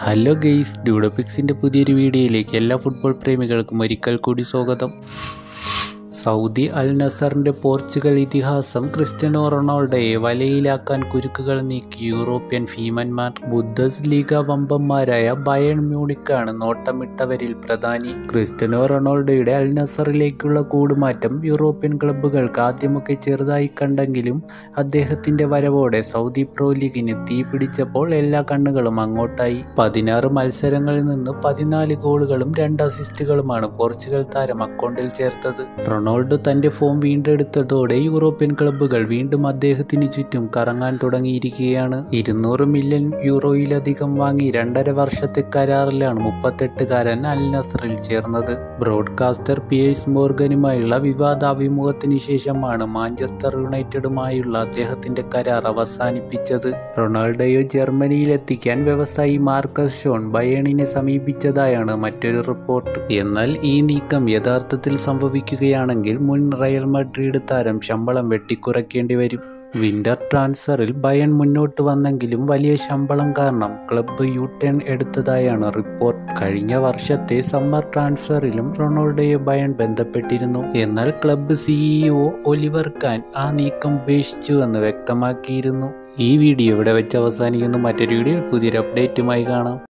Hello guys, ഡ്യൂഡോപിക്സിൻ്റെ പുതിയൊരു വീഡിയോയിലേക്ക് എല്ലാ ഫുട്ബോൾ പ്രേമികൾക്കും ഒരിക്കൽ കൂടി സ്വാഗതം. സൗദി അൽ നസറിൻ്റെ പോർച്ചുഗൽ ഇതിഹാസം ക്രിസ്ത്യാനോ റൊണാൾഡോയെ വലയിലാക്കാൻ കുരുക്കുകൾ നീക്കി യൂറോപ്യൻ ഭീമന്മാർ. ബുദ്ദസ്ലീഗ വമ്പന്മാരായ ബയേൺ മ്യൂണിക്കാണ് നോട്ടമിട്ടവരിൽ പ്രധാനി. ക്രിസ്ത്യാനോ റൊണാൾഡോയുടെ അൽ നസറിലേക്കുള്ള കൂടുമാറ്റം യൂറോപ്യൻ ക്ലബ്ബുകൾക്ക് ആദ്യമൊക്കെ ചെറുതായി കണ്ടെങ്കിലും അദ്ദേഹത്തിൻ്റെ വരവോടെ സൗദി പ്രോ ലീഗിന് തീ പിടിച്ചപ്പോൾ എല്ലാ കണ്ണുകളും അങ്ങോട്ടായി. 16 മത്സരങ്ങളിൽ നിന്ന് 14 ഗോളുകളും 2 അസിസ്റ്റുകളുമാണ് പോർച്ചുഗൽ താരം അക്കൗണ്ടിൽ ചേർത്തത്. റൊണാൾഡോ തൻ്റെ ഫോം വീണ്ടെടുത്തതോടെ യൂറോപ്യൻ ക്ലബ്ബുകൾ വീണ്ടും അദ്ദേഹത്തിന് ചുറ്റും കറങ്ങാൻ തുടങ്ങിയിരിക്കുകയാണ്. 200 മില്യൺ യൂറോയിലധികം വാങ്ങി 2.5 വർഷത്തെ കരാറിലാണ് 38കാരൻ അൽ നസറിൽ ചേർന്നത്. ബ്രോഡ്കാസ്റ്റർ പിയേഴ്സ് മോർഗനുമായുള്ള വിവാദാഭിമുഖത്തിന് ശേഷമാണ് മാഞ്ചസ്റ്റർ യുണൈറ്റഡുമായുള്ള അദ്ദേഹത്തിന്റെ കരാർ അവസാനിപ്പിച്ചത്. റൊണാൾഡോയെ ജർമ്മനിയിലെത്തിക്കാൻ വ്യവസായി മാർക്കസ് ഷോൺ ബയേണിനെ സമീപിച്ചതായാണ് മറ്റൊരു റിപ്പോർട്ട്. എന്നാൽ ഈ നീക്കം യഥാർത്ഥത്തിൽ സംഭവിക്കുകയാണെങ്കിൽ മുൻ റയൽ മഡ്രിഡ് താരം ശമ്പളം വെട്ടിക്കുറയ്ക്കേണ്ടി വരും. വിന്റർ ട്രാൻസ്ഫറിൽ ബയേൺ മുന്നോട്ട് വന്നെങ്കിലും വലിയ ശമ്പളം കാരണം ക്ലബ്ബ് യു-ടേൺ എടുത്തതായാണ് റിപ്പോർട്ട്. കഴിഞ്ഞ വർഷത്തെ സമ്മർ ട്രാൻസ്ഫറിലും റൊണാൾഡോയെ ബയേൺ ബന്ധപ്പെട്ടിരുന്നു. എന്നാൽ ക്ലബ്ബ് CEO ഒലിവർ കാൻ ആ നീക്കം ഉപേക്ഷിച്ചുവെന്ന് വ്യക്തമാക്കിയിരുന്നു. ഈ വീഡിയോ ഇവിടെ വെച്ച് അവസാനിക്കുന്നു. മറ്റൊരു വീഡിയോയിൽ പുതിയൊരു അപ്ഡേറ്റുമായി കാണാം.